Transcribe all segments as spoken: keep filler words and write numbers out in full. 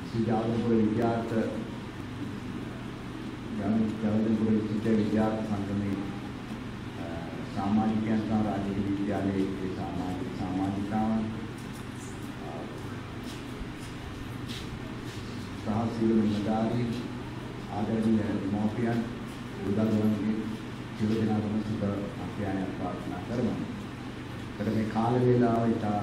සීජාවුපුර විද්‍යාර්ථ ජාවුපුර විද්‍යාර්ථ සංගමේ सामाजिकයන් සහ රාජ්‍ය විද්‍යාලයේ සමාජික සමාජිකාවන් සහ සියලු නිලධාරීන් ආදරණීය දෙමව්පියන් උදව්වන්ගේ සියලු දෙනාටම සුබ අභ්‍යයනයක් ප්‍රාර්ථනා කරමු. ඒකට මේ කාල වේලාව ඉතා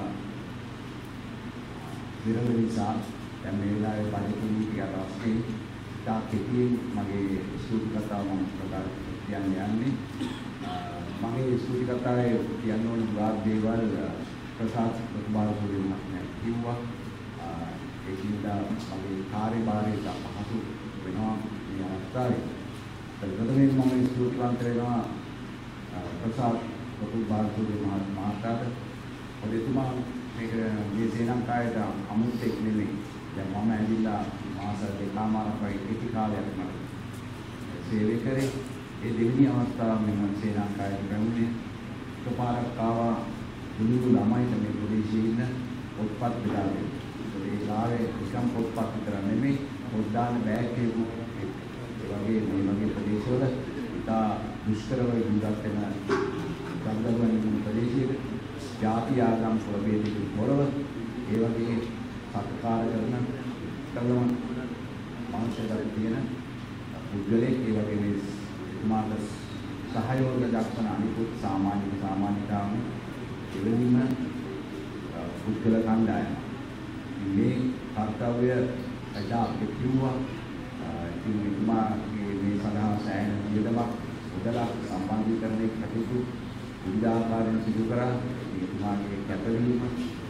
විරල නිසා දැන් මේ වෙලාවේ පරිපූර්ණ ටිකක් අවශ්‍යයි. ඉතා කෙටියෙන් මගේ ස්තුති කතාව මම ප්‍රකාශ කියන්න යන්නේ. මගේ ස්තුති කතාවේ කියන්න ඕන ගාක් දේවල් ප්‍රසාද් ප්‍රතිබාලපුරේ මම කිව්වා. ඒ නිසා මගේ කාර්යභාරයට අපහසු වෙනවා මේ අවස්ථාවේ. ප්‍රථමයෙන් මම ස්තුතිවන්ත වෙනවා ප්‍රසාද් ප්‍රතිබාලපුරේ මහතාට. ඔබතුමා මේක මේ ශ්‍රී ලංකාවේ අමුත්තෙක් නෙමෙයි. දැන් මම ඇවිල්ලා මාස දෙකමාරක් වගේ කෙටි කාලයක් මම සේවය කරේ. ඒ දෙවෙනි අවස්ථාව මම ශ්‍රී ලංකාවේ පැමිණේ. එකපාරක් ආවා දුන්නු ළමයිට මේ ප්‍රදේශයේ ඉන්න පොත්පත් බෙදා දෙන්න. ඒ ලාවේ නිකම් පොත්පත් විතර නෙමෙයි පොත් දාන්න බෑග් එකක් ඒ වගේ මේ වගේ ප්‍රදේශවල ඉතා දුෂ්කරව ජීවත් වෙන ගම්දරුවන් ප්‍රදේශයේ ජාති ආගම් ප්‍රභේදකින් තොරව ඒ වගේ සත්කාර කරන කලවම් මානසිකව තියෙන පුද්ගලයෙක් ඒ වගේ මේ මාත සහයෝග දක්වන අනිකුත් සමාජික සමාජිකාවන් එවැනිම පුද්ගල කණ්ඩායම මේ කර්තව්‍ය එදා කිව්වා ඉතින් මෙතුමාගේ මේ සඳහා සෑහෙන වියදමක් උදලක් සම්බන්ධීකරණයේ කටයුතු විවිධ ආකාරයෙන් සිදු කරා. මෙතුමාගේ කැපවීම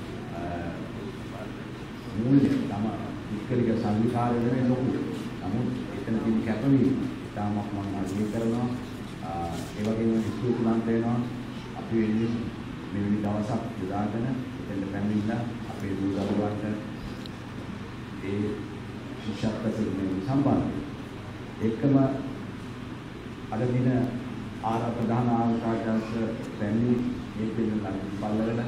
මූල්‍ය තම විකලික සංවිධානය වෙන ලොකු. නමුත් එතන තියෙන කැපවීම තාමත් මම අගය කරනවා. ඒ වගේම ස්තුතිවන්ත වෙනවා අපි වෙන්නේ මෙවැනි දවසක් යොදාගෙන එතන පැමිණිලා අපේ දූ දරුවන්ට ඒ ශිෂ්‍යත්ව සේවයෙන් සම්බන්ධ. එකම අද දින ආර ප්‍රධාන ආකාශ පැමිණි ඒ පිළිබඳව බලවල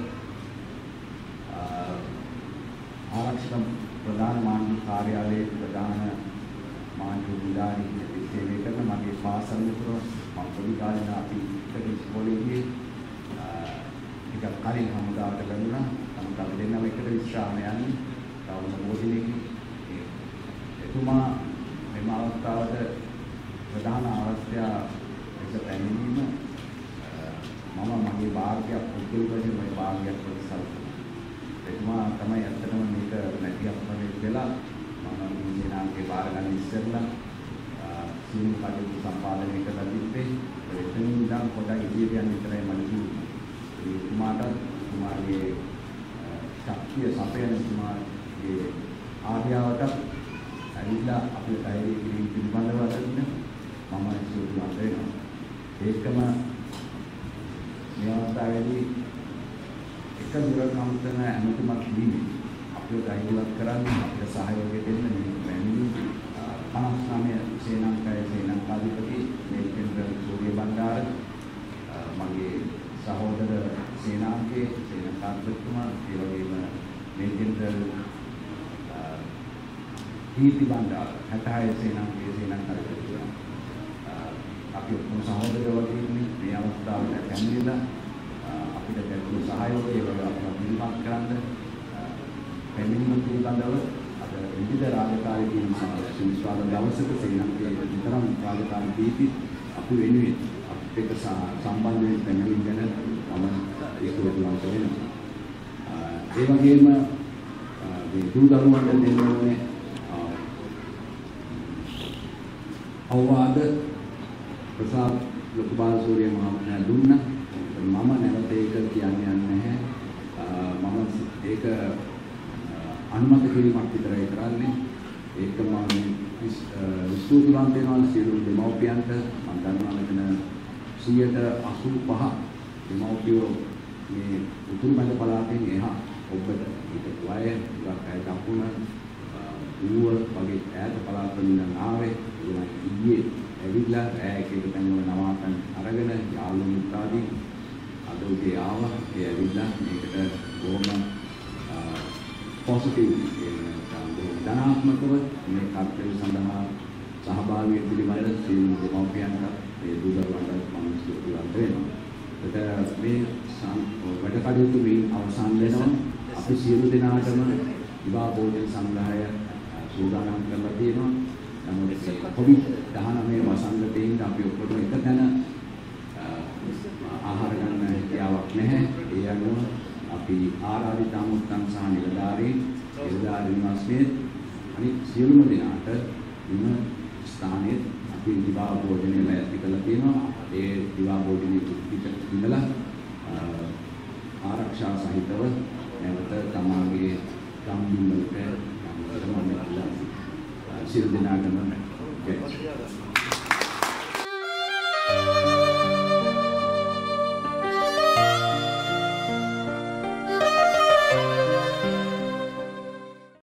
ආරක්ෂක ප්‍රධාන මාන්‍ය කාර්යාලයේ ප්‍රධාන මාන්‍ය විදාරී සේවය කරන මගේ පාසල් මිතුර මම පොඩි කාලේ අපි එකට ඉස්කෝලේ ගියේ ටිකක් කලින් හමුදාවට ගන්නවා. නමුත් අපි දෙන්නම එකට විශ්‍රාම යන්නේ. තවම මොහොතේදී එතුමා මෙම අවස්ථාවට ප්‍රධාන අවශ්‍ය එක පැමිණීම මම මගේ භාග්‍යයක් පුදුලික වශයෙන් මගේ භාග්‍යයක් ප්‍රතිසල් කරනවා. එතුමා තමයි අත්‍තරම මේක නැතිවක් වගේ වෙලා මම මේ නාමකේ බාර ගන්න ඉස්සෙල්ලා සියලු කටයුතු සම්පාදනය කරලා තිබ්බේ. එතනින් ඉඳන් පොඩ්ඩක් ඉදිරියට යන්න විතරයි මම කිව්වේ. ඒ තුමාට තුමාගේ ශක්තිය සපයන තුමාගේ ආර්යාවට ඇවිල්ලා අපේ කයරේ කිරීම පිළිබඳව අදින්න මම සූදානම් වෙනවා. ඒකම මේ අවස්ථාවේදී එක දුරකම්තන අනුතුමක් දීමේ අපිට ගයිඩ්වත් කරන්න අපිට සහයෝගය දෙන්න මේ පැමිණි පනස් නවය ශ්‍රී ලංකාවේ ශ්‍රී ලංකාධිපති මේකෙන්ද්‍ර සූර්ය බණ්ඩාර මගේ සහෝදර සේනාංකේ ශ්‍රී ලංකාධිපතිතුමා ඒ වගේම මේකෙන්ද්‍ර කීර්ති බණ්ඩාර හැටහය සේනාංකේ ශ්‍රී ලංකාධිපතිතුමා අපි ඔක්කොම සහෝදරයෝ වගේ ඉන්නේ මේ අවස්ථාවට පැමිණිලා අපිට ලැබුණු සහයෝගය වල අපිට පිළිපත් කරන්න පැමිණීම පිළිබඳව අද විවිධ රාජකාරී විශ්වාස දවසක සේනාංකේ විතරම රාජකාරී දීපි අපි වෙනුවෙන් අපිට එක්ක සම්බන්ධ වෙන්න පැමිණීම ගැන මම ඒකවලට වෙනවා. ඒ වගේම මේ දූ දරුවන්ට දෙන්න ඕනේ අවවාද ප්‍රසාද් ලොකුබාලසූරිය මහත්මයා දුන්නා. මම නැවත ඒක කියන්නේ නැහැ. මම ඒක අනුමත කිරීමක් විතරයි කරන්නේ. ඒක මම ස්තුතිවන්ත වෙනවා සියලු දෙමව්පියන්ට. මම දන්නවා මෙතන සියයට අසූපහ දෙමව්පියෝ මේ උතුරු මැද පළාතෙන් එහා ඔබට ඊට වය ගක් අය දකුණ ඌව වගේ ඈත පළාත්වල ඉඳන් ආවේ. ඒවා ඊයේ ඇවිල්ලා ඈ එක එක තැන්වල නවාතන් අරගෙන යාළුවෝ මිත්‍රාදී අද උදේ ආවා. ඒ ඇවිල්ලා මේකට බොහොම පොසිටිව් ධනාත්මකව මේ කර්තව්‍ය සඳහා සහභාගී පිළිබඳ සියලු දෙමව්පියන්ට ඒ දුදරුවන්ට මම ස්තුතිවන්ත වෙනවා. ඒතර මේ වැඩ කටයුතු මේ අවසන් වෙනවා. අපි සියලු දෙනාටම විවාහ භෝජන සංග්‍රහය සූදානම් කරලා තියෙනවා. නමුත් කොවිඩ් දහනවය වසංගතයෙන් අපි ඔක්කොම එක තැන ආහාර ගන්න හැකියාවක් නැහැ. ඒ අනුව අපි ආරාධිත අමුත්තන් සහ නිලධාරීන් නිලධාරීන් නිවාසයේ අනිත් සියලුම දෙනාට ඉන්න ස්ථානයේ අපි විවාහ භෝජනය ලැයිස්ති කරලා තියෙනවා. ඒ විවාහ භෝජනයේ පිට ඉඳලා ආරක්ෂා සහිතව නැවත තමාගේ ගම්බිම් වලට යන්න සියලු දෙනාටම ජය